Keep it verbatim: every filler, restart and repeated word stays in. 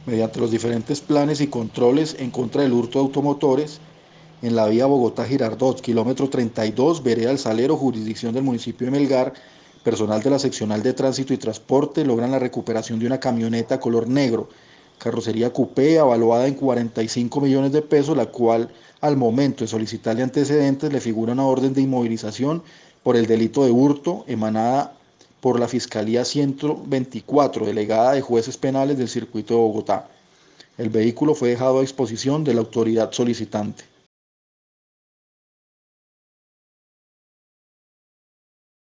Mediante los diferentes planes y controles en contra del hurto de automotores, en la vía Bogotá-Girardot, kilómetro treinta y dos, vereda El Salero, jurisdicción del municipio de Melgar, personal de la seccional de tránsito y transporte logran la recuperación de una camioneta color negro, carrocería coupé, avaluada en cuarenta y cinco millones de pesos, la cual al momento de solicitarle antecedentes le figura una orden de inmovilización por el delito de hurto emanada por la Fiscalía ciento veinticuatro, delegada de jueces penales del circuito de Bogotá. El vehículo fue dejado a disposición de la autoridad solicitante.